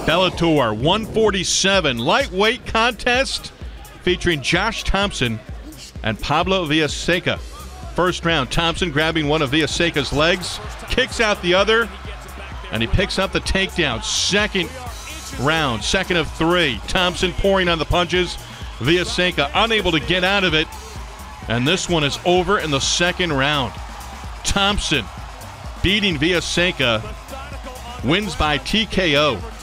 Bellator 147 lightweight contest featuring Josh Thomson and Pablo Villasecoa. First round, Thomson grabbing one of Villasecoa's legs, kicks out the other, and he picks up the takedown. Second round, second of three. Thomson pouring on the punches. Villasecoa unable to get out of it. And this one is over in the second round. Thomson beating Villasecoa, wins by TKO.